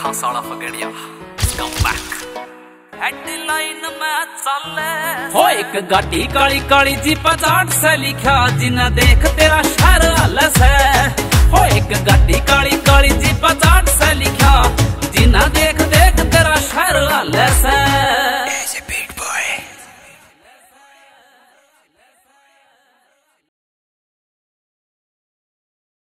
हाँ साला फगड़िया come back headline में चले हो एक गाड़ी काली काली जी 50 से लिखा जिन्ना देख तेरा शहर अलस है। हो एक गाड़ी काली काली जी 50 से लिखा जिन्ना देख